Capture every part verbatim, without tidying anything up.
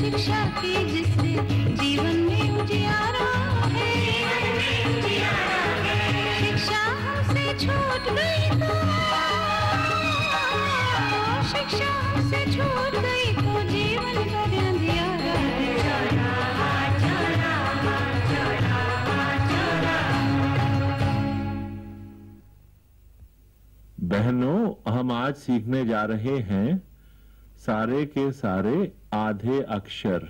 शिक्षा की जिससे जीवन में उजियारा है, शिक्षा हमसे छूट गई तो, शिक्षा हमसे छूट गई तो जीवन भर अंधियारा है। बहनों, हम आज सीखने जा रहे हैं सारे के सारे आधे अक्षर।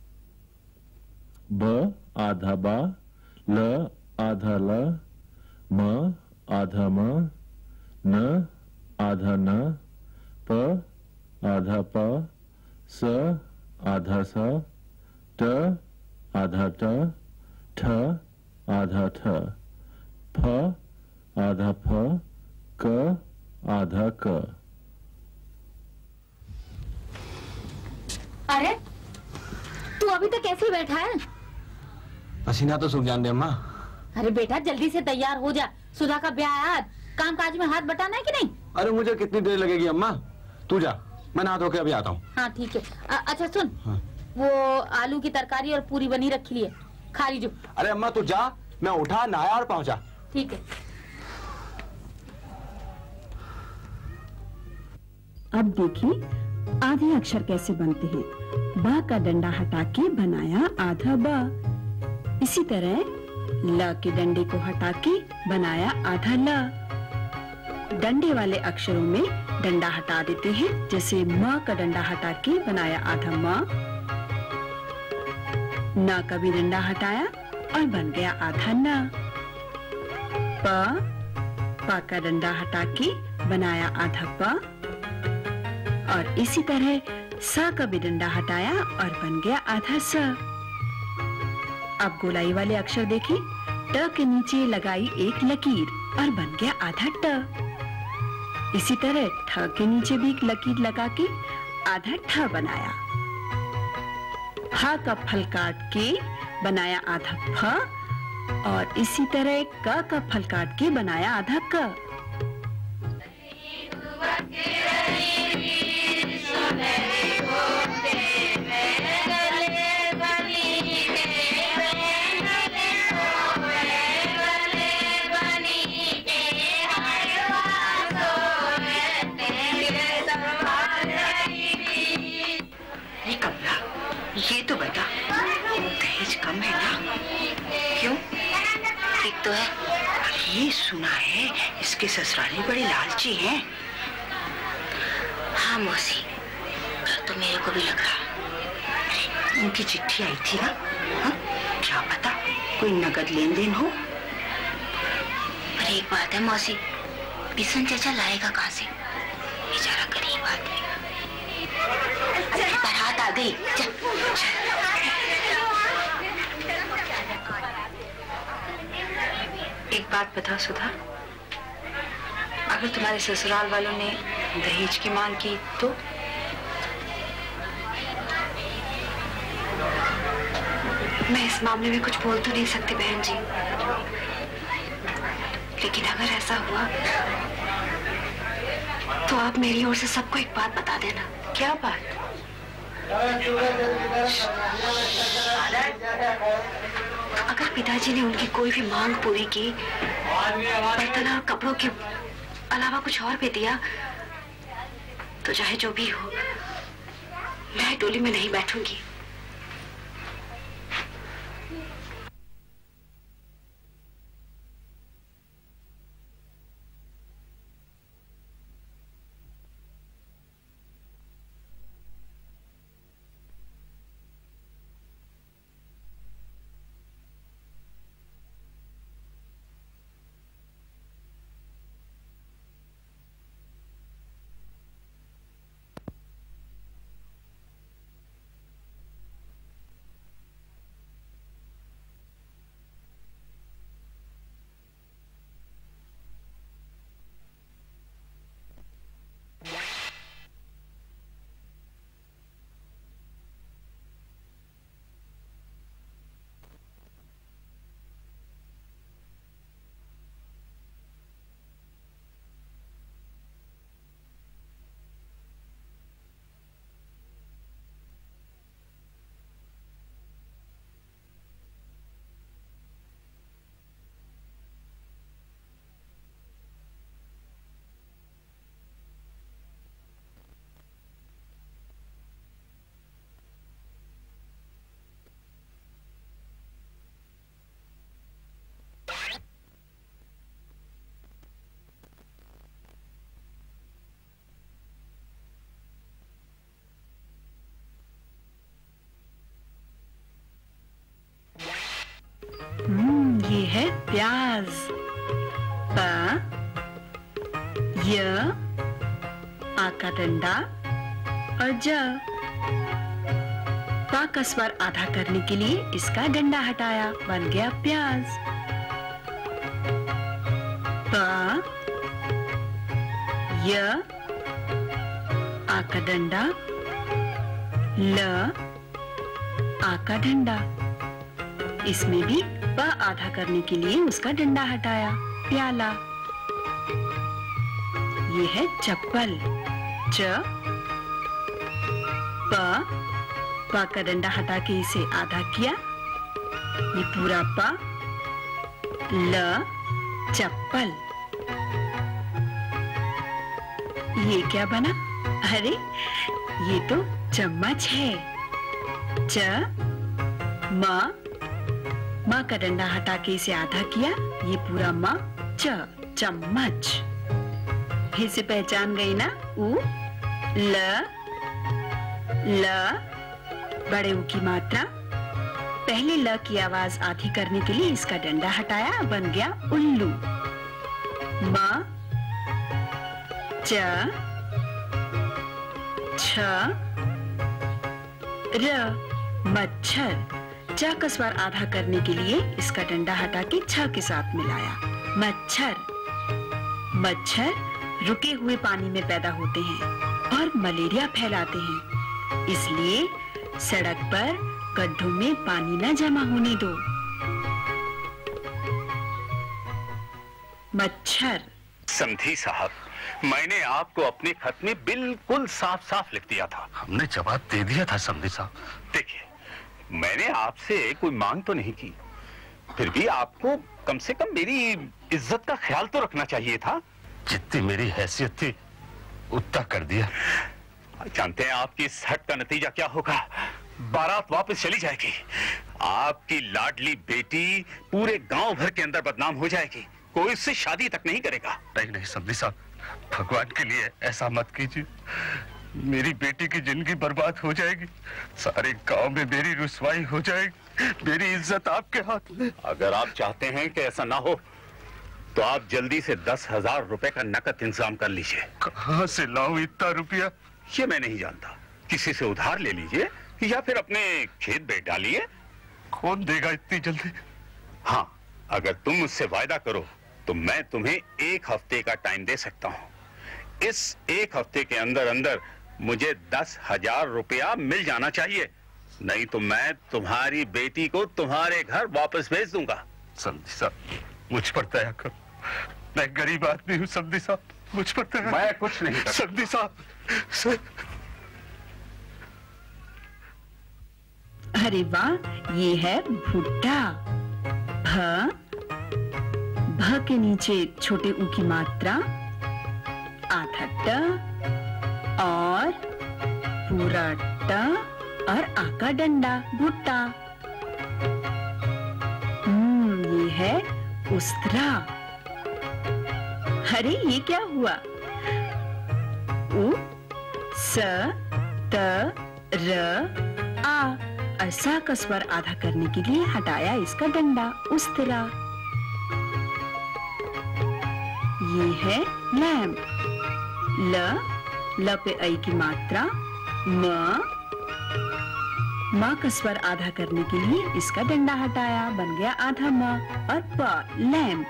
ब आधा बा, ल आधा ल, म आधा म, न आधा न, प आधा प, स आधा स, ट आधा ट, ठ आधा ठ, फ आधा फ, क आधा क। अरे तू अभी तक कैसे बैठा है? पसीना तो सूख जाने अम्मा। अरे बेटा जल्दी से तैयार हो जा, सुधा का ब्याह है आज, काम काज में हाथ बटाना है कि नहीं? अरे मुझे कितनी देर लगेगी अम्मा, तू जा, मैं नहा धो के अभी आता हूँ। हाँ ठीक है। आ, अच्छा सुन, हाँ। वो आलू की तरकारी और पूरी बनी रखी है, खा लीजिए। अरे अम्मा तू जा, मैं उठा नहाया और पहुँचा। ठीक है। अब देखिए आधे अक्षर कैसे बनते हैं। बा का डंडा हटा के बनाया आधा बा। इसी तरह ल के डंडे को हटा के बनाया आधा ल। डंडे वाले अक्षरों में डंडा हटा देते हैं, जैसे म का डंडा हटा के बनाया आधा म। न का भी डंडा हटाया और बन गया आधा न। प पा का डंडा हटा के बनाया आधा प। और इसी तरह स का भी डंडा हटाया और बन गया आधा स। अब गोलाई वाले अक्षर देखें, ट के नीचे लगाई एक लकीर और बन गया आधा ट। इसी तरह ठ के नीचे भी एक लकीर लगा के आधा ठ बनाया। ह का फल काट के बनाया आधा फ और इसी तरह क का फल काट के बनाया आधा क। ये तो बता, दहेज कम है ना? क्यों? ठीक तो है। ये सुना है इसके ससुराली बड़े लालची हैं। हाँ मौसी, तो मेरे को भी लगा। उनकी चिट्ठी आई थी ना? हा? क्या पता कोई नगद लेन देन हो। पर एक बात है मौसी, बिशन चाचा लाएगा कहाँ से? बेचारा गरीब आदमी। बारात आ गई। चल, चल। एक बात बता सुधा, अगर तुम्हारे ससुराल वालों ने दहेज की मांग की तो? मैं इस मामले में कुछ बोल तो नहीं सकती बहन जी, लेकिन अगर ऐसा हुआ तो आप मेरी ओर से सबको एक बात बता देना। क्या बात? अगर पिताजी ने उनकी कोई भी मांग पूरी की, बर्तन और कपड़ों के अलावा कुछ और भी दिया, तो चाहे जो भी हो, मैं डोली में नहीं बैठूंगी। प्याज। प य आ का डंडा और ज। पा का स्वर आधा करने के लिए इसका डंडा हटाया, बन गया प्याज। प य आ का डंडा, ल आ का डंडा। इसमें भी प आधा करने के लिए उसका डंडा हटाया, प्याला। ये है चप्पल। च प प का डंडा हटा के इसे आधा किया, ये पूरा प। ल चप्पल। ये क्या बना? अरे ये तो चम्मच है। च म म का डंडा हटा के इसे आधा किया, ये पूरा म। च चम्मच। फिर से पहचान गई ना? उ ल ल बड़े उ की मात्रा। पहले ल की आवाज आधी करने के लिए इसका डंडा हटाया, बन गया उल्लू। म च छ र मच्छर। च का स्वर आधा करने के लिए इसका डंडा हटा के छ के साथ मिलाया, मच्छर। मच्छर रुके हुए पानी में पैदा होते हैं और मलेरिया फैलाते हैं, इसलिए सड़क पर गड्ढों में पानी न जमा होने दो। मच्छर। समधी साहब, मैंने आपको अपने खत में बिल्कुल साफ साफ लिख दिया था। हमने जवाब दे दिया था समधी साहब। देखिए, मैंने आपसे कोई मांग तो नहीं की, फिर भी आपको कम से कम मेरी इज्जत का ख्याल तो रखना चाहिए था। जितनी मेरी हैसियत थी उतना कर दिया। जानते हैं आपकी इस हट का नतीजा क्या होगा? बारात वापस चली जाएगी, आपकी लाडली बेटी पूरे गांव भर के अंदर बदनाम हो जाएगी, कोई उससे शादी तक नहीं करेगा। नहीं नहीं समधी साहब, भगवान के लिए ऐसा मत कीजिए। मेरी बेटी की जिंदगी बर्बाद हो जाएगी, सारे गांव में मेरी रुसवाई हो जाएगी, मेरी इज्जत आपके हाथ में। अगर आप चाहते हैं कि ऐसा ना हो तो आप जल्दी से दस हजार रुपए का नकद इंतजाम कर लीजिए। कहाँ से लाऊं इतना रुपया? ये मैं नहीं जानता, किसी से उधार ले लीजिए या फिर अपने खेत बेच डालिए। कौन देगा इतनी जल्दी? हाँ, अगर तुम मुझसे वायदा करो तो मैं तुम्हें एक हफ्ते का टाइम दे सकता हूँ। इस एक हफ्ते के अंदर अंदर मुझे दस हजार रुपया मिल जाना चाहिए, नहीं तो मैं तुम्हारी बेटी को तुम्हारे घर वापस भेज दूंगा। समधी साहब, मुझ पर दया करो, मैं गरीब आदमी हूँ समधी साहब, मुझ पर दया। मैं कुछ नहीं कर समधी साहब। सर... अरे वाह, ये है भुट्टा। भ भ के नीचे छोटे ऊ की मात्रा, आधा ट और पूरा ट और आ का डंडा, भुट्टा। हम्म ये है उस्तरा। अरे ये क्या हुआ? उ स त र आ। असा का स्वर आधा करने के लिए हटाया इसका डंडा, उस्तरा। ये है लैम्प। ल ल पे आई की मात्रा, म म का स्वर आधा करने के लिए इसका डंडा हटाया, बन गया आधा म और प, लैम्प।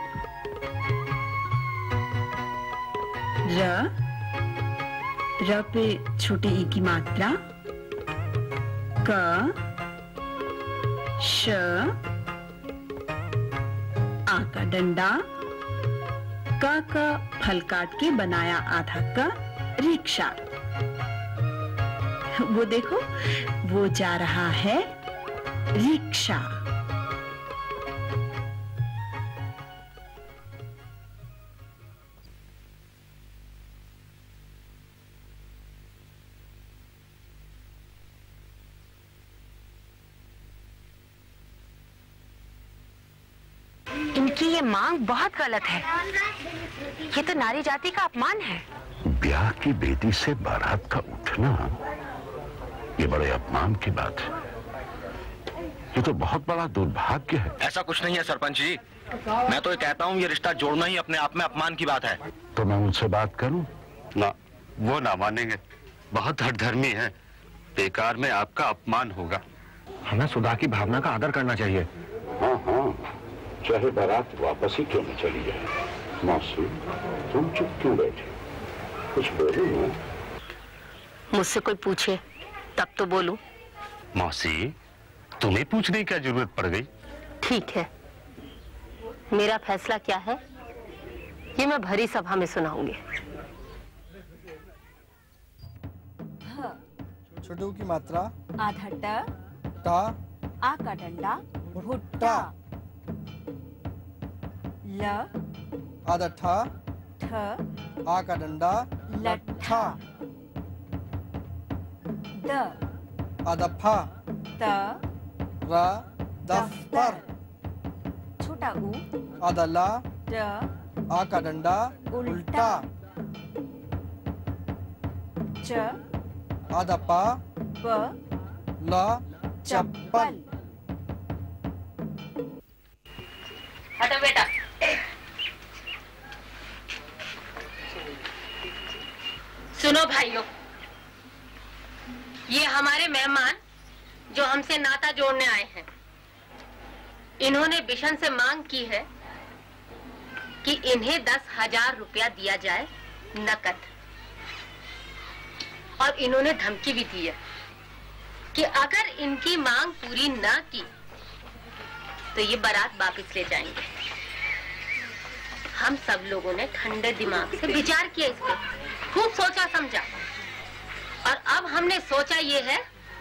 र र पे छोटे ई की मात्रा, क श आ का डंडा, क का फल काट के बनाया आधा क, रिक्शा। वो देखो, वो जा रहा है रिक्शा। इनकी ये मांग बहुत गलत है, ये तो नारी जाति का अपमान है। ब्याह की बेटी से बारात का उठना, ये बड़े अपमान की बात है। ये तो बहुत बड़ा दुर्भाग्य है। ऐसा कुछ नहीं है सरपंच जी, मैं तो ये कहता हूँ ये रिश्ता जोड़ना ही अपने आप में अपमान की बात है। तो मैं उनसे बात करूं? ना, वो ना मानेंगे, बहुत हठधर्मी है, बेकार में आपका अपमान होगा। हमें सुधा की भावना का आदर करना चाहिए। हाँ हाँ, चाहे बारात वापस ही क्यों न चली जाए। मौसी, तुम चुप क्यों बैठे? कुछ बोलो ना। मुझसे कोई पूछे तब तो बोलूं। मौसी, तुम्हें पूछने की क्या जरूरत पड़ गई? ठीक है, मेरा फैसला क्या है ये मैं भरी सभा में सुनाऊंगी। छोटू की मात्रा आधा ट टा आ का डंडा भुट्टा। ल आधा ठा ठ आ का डंडा लट्ठा। द आधा फा त रा दफ्तर। छोटा ऊ आधा ला ड आ का डंडा उल्टा। च आधा पा प ला चप्पल। हटो बेटा। सुनो भाइयों, ये हमारे मेहमान जो हमसे नाता जोड़ने आए हैं, इन्होंने बिशन से मांग की है कि इन्हें दस हजार रुपया दिया जाए नकद, और इन्होंने धमकी भी दी है कि अगर इनकी मांग पूरी ना की तो ये बारात वापस ले जाएंगे। हम सब लोगों ने ठंडे दिमाग से विचार किया, इस पे खूब सोचा समझा, और अब हमने सोचा ये है,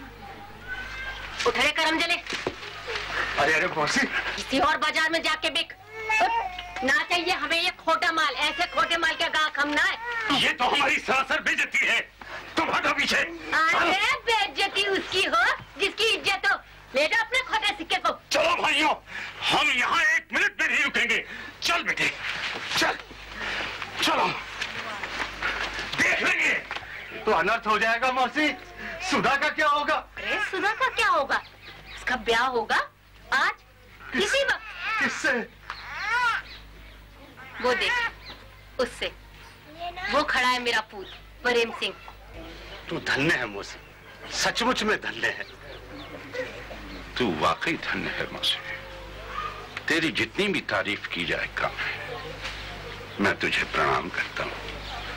उठे करम जले। अरे अरे मौसी, किसी और बाजार में जाके बिक। ना चाहिए हमें ये खोटा माल, ऐसे खोटे माल के गाहक हम ना है। ये तो हमारी सरासर बेइज्जती है, तुम हटो पीछे। अरे बेइज्जती उसकी हो जिसकी इज्जत हो। ले जाओ अपने खोटे सिक्के को। चलो भाइयों, हम यहाँ एक मिनट में नहीं रुकेंगे। चल बेटे, चल चलो, देख लेंगे। तो अनर्थ हो जाएगा मौसी। सुधा का क्या होगा? अरे सुधा का क्या होगा? इसका ब्याह होगा आज किसी वक्त। किससे? वो देख, उससे। वो खड़ा है मेरा पूत प्रेम सिंह। तू धन्य है मौसी, सचमुच में धन्य है। तू वाकई धन्य है मौसी, तेरी जितनी भी तारीफ की जाए कम है। मैं तुझे प्रणाम करता हूँ।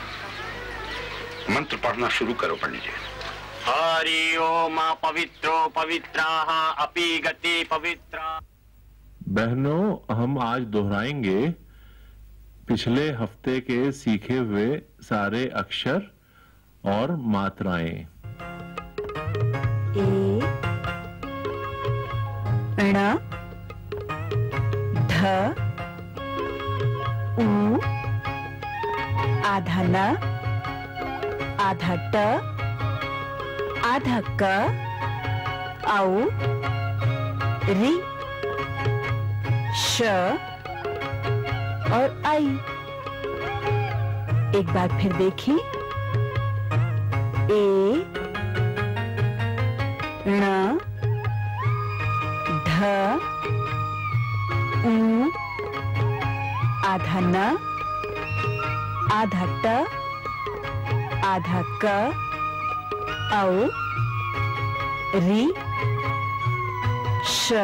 मंत्र पढ़ना शुरू करो पंडित जी। हरि ओम पवित्रो पवित्राः अपि गति पवित्रा। बहनों, हम आज दोहराएंगे पिछले हफ्ते के सीखे हुए सारे अक्षर और मात्राएं। ए ण ध उ आधा न आधा ट आधा क औ रि श और आई। एक बार फिर देखिए। ए ण ध उ आधा न आधा ट आधा क औ रि श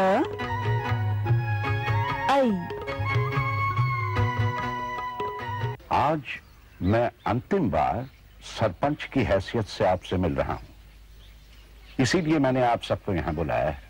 ऐ। आज मैं अंतिम बार सरपंच की हैसियत से आपसे मिल रहा हूं, इसीलिए मैंने आप सबको यहां बुलाया है।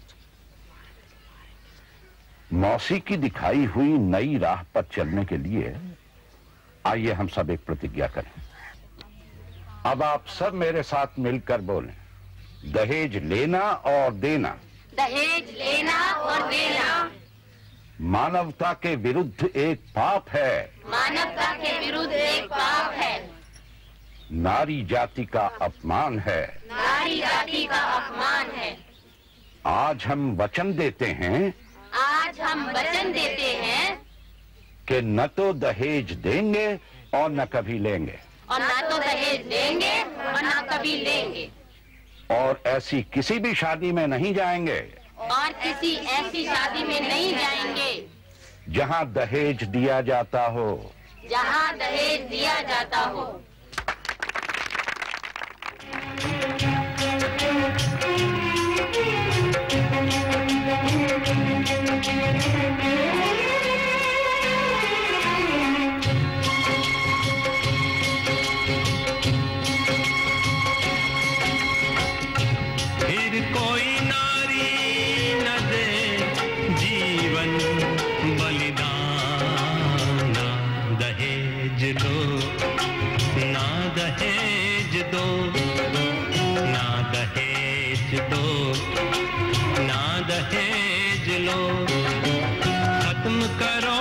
मौसी की दिखाई हुई नई राह पर चलने के लिए आइए हम सब एक प्रतिज्ञा करें। अब आप सब मेरे साथ मिलकर बोलें, दहेज लेना और देना दहेज लेना और देना मानवता के विरुद्ध एक पाप है। मानवता के विरुद्ध एक पाप है। नारी जाति का अपमान है। नारी जाति का अपमान है। आज हम वचन देते हैं आज हम वचन देते हैं कि न तो दहेज देंगे और न कभी लेंगे, और ना तो दहेज लेंगे और ना कभी लेंगे, और ऐसी किसी भी शादी में नहीं जाएंगे और किसी ऐसी शादी में नहीं जाएंगे जहां दहेज दिया जाता हो, जहाँ दहेज दिया जाता हो। फिर कोई नारी न दे जीवन बलिदान, ना दहेज दो, ना दहेज दो, ना दहेज दो, ना दहेज लो। खत्म करो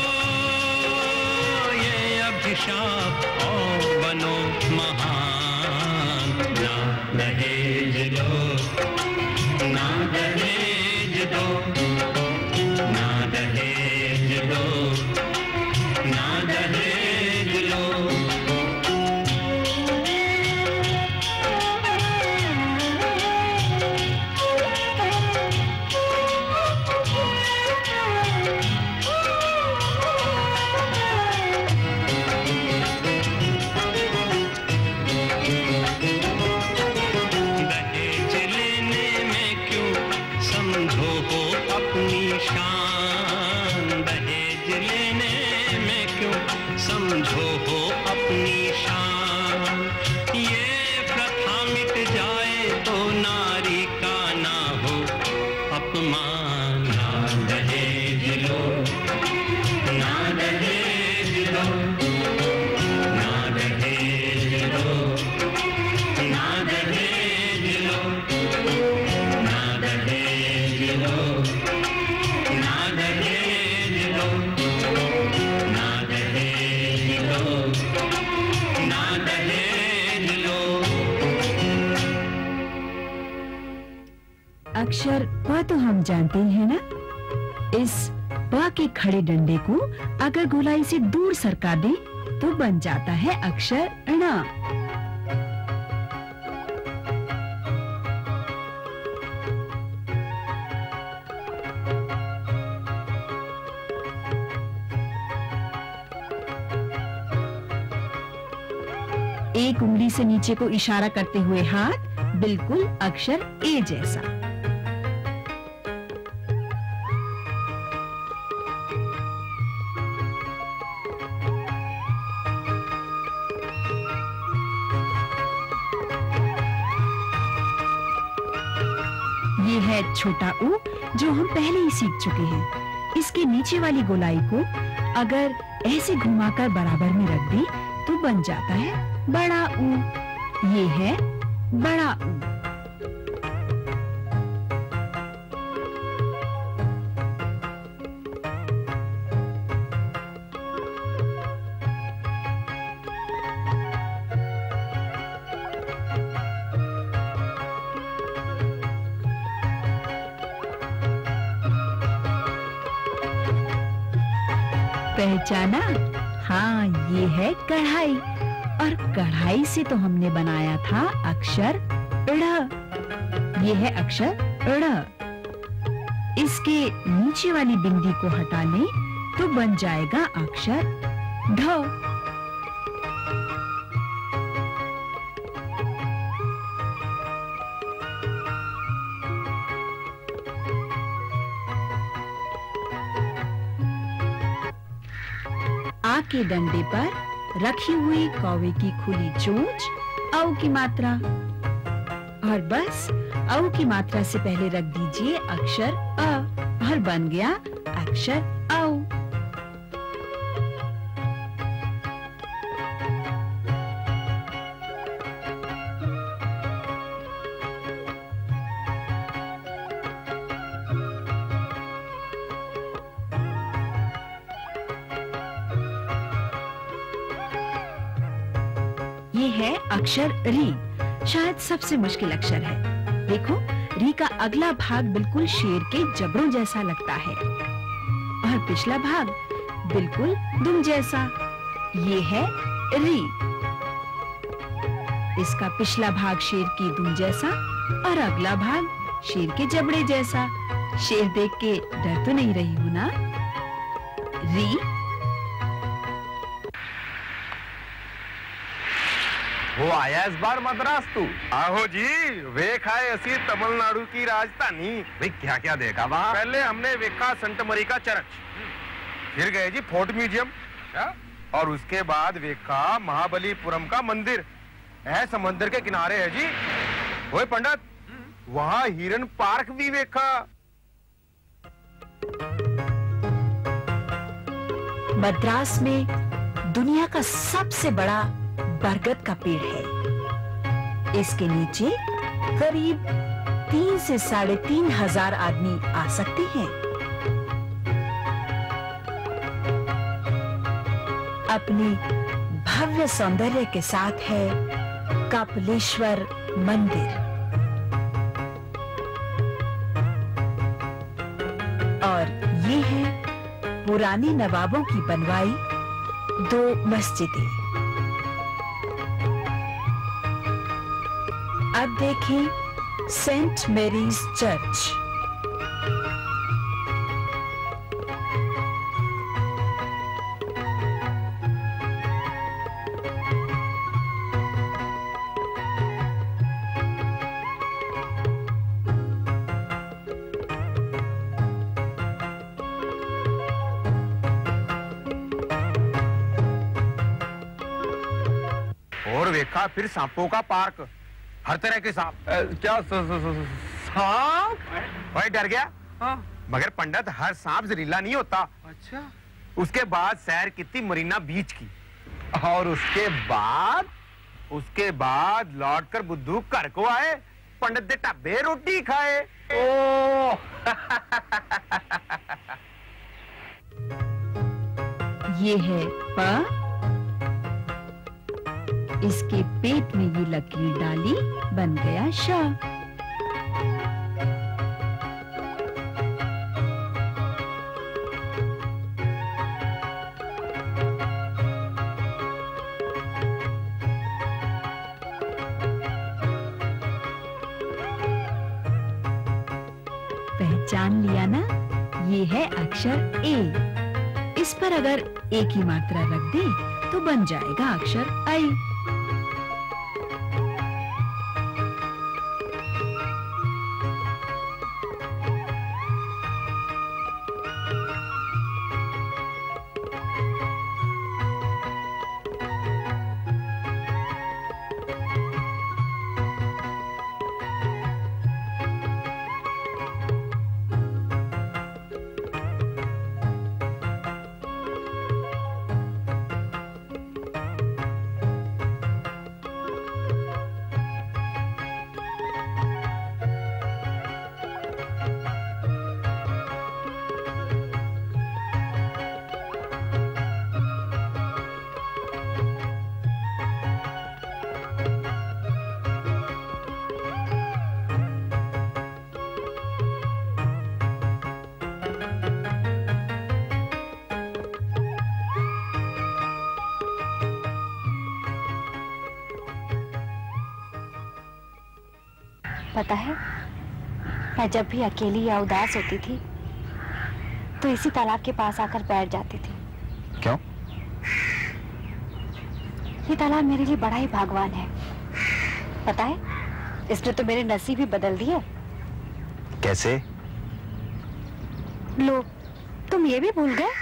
ये अभिशाप और बनो महान। ना दहेज लो, ना दहेज दो, ना दहेज दो, ना दहेज लो। दहेज लेने में क्यों समझो हो अपनी शान, दहेज लेने में क्यों समझो हो अपनी शान। ये प्रथा मिट जाए तो नारी का ना हो अपमान। ना दहेज लो, ना दहेज लो, ना दहेज लो, ना दहेज लो, ना दहेज लो, ना दहेज लो, ना दहेज लो, ना दहेज लो। अक्षर प तो हम जानते ही हैं ना। इस प के खड़े डंडे को अगर गोलाई से दूर सरका दें तो बन जाता है अक्षर ण। एक उंगली से नीचे को इशारा करते हुए हाथ बिल्कुल अक्षर ए जैसा। ये है छोटा ऊ जो हम पहले ही सीख चुके हैं। इसके नीचे वाली गोलाई को अगर ऐसे घुमाकर बराबर में रख दें तो बन जाता है बड़ा ऊ। ये है बड़ा ऊ। पहचाना? हाँ, ये है कढ़ाई। और कढ़ाई से तो हमने बनाया था अक्षर ड़। ये है अक्षर ड़। इसके नीचे वाली बिंदी को हटा लें तो बन जाएगा अक्षर ढ। आ के डंडे पर रखी हुई कौवे की खुली चोंच औ की मात्रा, और बस औ की मात्रा से पहले रख दीजिए अक्षर अ और बन गया अक्षर औ। ये है अक्षर री, शायद सबसे मुश्किल अक्षर है। देखो, री का अगला भाग बिल्कुल शेर के जबड़ों जैसा लगता है और पिछला भाग बिल्कुल दुम जैसा। ये है री। इसका पिछला भाग शेर की दुम जैसा और अगला भाग शेर के जबड़े जैसा। शेर देख के डर तो नहीं रही हूं ना? री। वो आया इस बार मद्रास तू? आहो जी, वेख आए असी तमिलनाडु की राजधानी। भाई क्या क्या देखा वहाँ? पहले हमने वेखा संत मरी का चर्च, फिर गए जी फोर्ट म्यूजियम, और उसके बाद वेखा महाबलीपुरम का मंदिर है, समंदर के किनारे है जी। ओए पंडित, वहाँ हिरन पार्क भी वेखा। मद्रास में दुनिया का सबसे बड़ा बरगद का पेड़ है। इसके नीचे करीब तीन से साढ़े तीन हजार आदमी आ सकते हैं। अपनी भव्य सौंदर्य के साथ है कपिलेश्वर मंदिर, और ये है पुराने नवाबों की बनवाई दो मस्जिदें। अब देखें सेंट मैरीज चर्च। और वेखा फिर सांपों का पार्क, हर तरह के सांप। क्या सांप? भाई डर गया? हाँ। मगर पंडित, हर सांप जहरीला नहीं होता। अच्छा। उसके बाद सैर की थी मरीना बीच की, और उसके बाद उसके बाद लौट कर बुद्धू घर को आए, पंडित दे ढाबे रोटी खाए। ओ ये है प, इसके पेट में ये लकीर डाली, बन गया श। पहचान लिया ना? ये है अक्षर ए। इस पर अगर ए की मात्रा रख दे तो बन जाएगा अक्षर आई। पता है, मैं जब भी अकेली या उदास होती थी तो इसी तालाब के पास आकर बैठ जाती थी। क्यों? ये तालाब मेरे लिए बड़ा ही भगवान है। पता है, इसने तो मेरे नसीब ही बदल दिए। कैसे? लो, तुम ये भी भूल गए?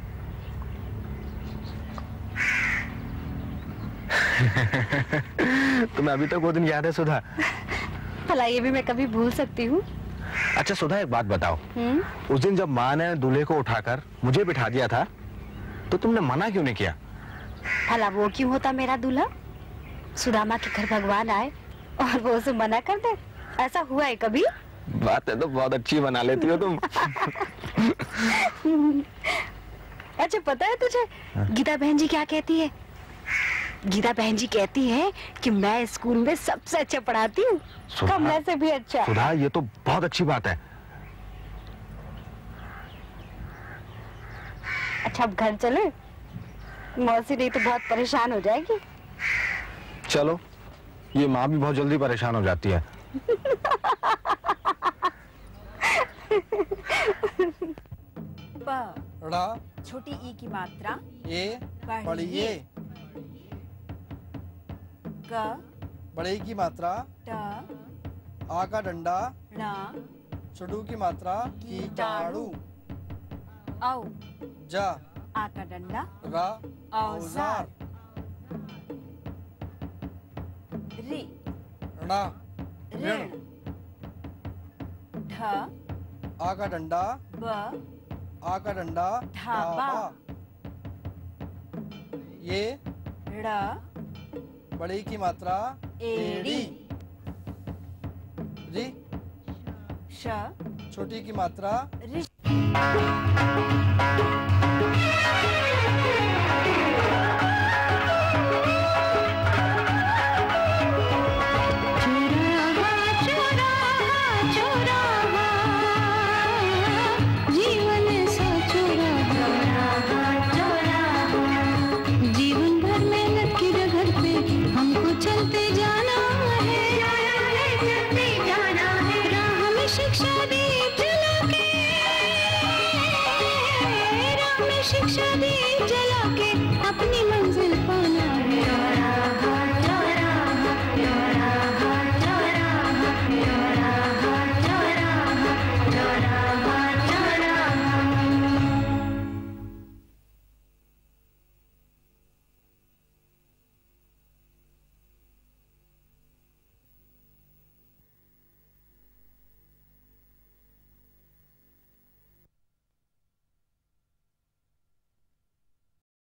तुम्हें अभी तक वो दिन याद है सुधा? भला ये भी मैं कभी भूल सकती हूँ? अच्छा सुधा, एक बात बताओ, उस दिन जब माँ ने दूल्हे को उठाकर मुझे बिठा दिया था तो तुमने मना क्यों नहीं किया? भला वो क्यों होता मेरा दूल्हा? सुदामा के घर भगवान आए और वो उसे मना कर दे? ऐसा हुआ है कभी? बातें तो बहुत अच्छी बना लेती हो तुम। अच्छा पता है तुझे गीता बहन जी क्या कहती है? गीता बहन जी कहती है कि मैं स्कूल में सबसे अच्छा पढ़ाती हूँ, कमला से भी अच्छा। सुधा, ये तो बहुत अच्छी बात है। अच्छा अब घर चले? मौसी नहीं तो बहुत परेशान हो जाएगी। चलो, ये माँ भी बहुत जल्दी परेशान हो जाती है। बा ड़ा छोटी ई की मात्रा ए पढ़िए। क बड़े ई की मात्रा ट आ का डंडा ण छोटू की मात्रा कीटाणु। औ जा आ का डंडा रा औजार। रि णा ऋण। ढ आ का डंडा ब आ का डंडा ढाबा। ये ड़ बड़ी की मात्रा एड़ी। रि श छोटी की मात्रा रिश। जीवन सा जीवन भर मेहनत की डगर पे हमको चलते जाना है, चलते जाना है। राह में शिक्षा दीप जला के, राह में शिक्षा दीप जला के अपनी मंजिल पाना है।